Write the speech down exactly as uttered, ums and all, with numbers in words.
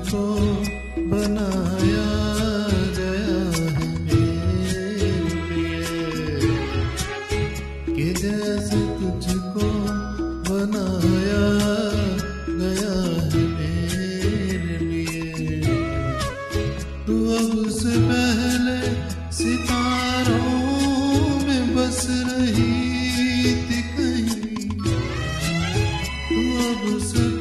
तुझको बनाया गया है मेरे लिए, कि जैसे तुझको बनाया गया है मेरे लिए। तू अब से पहले सितारों में बस रही थी कहीं, तू अब से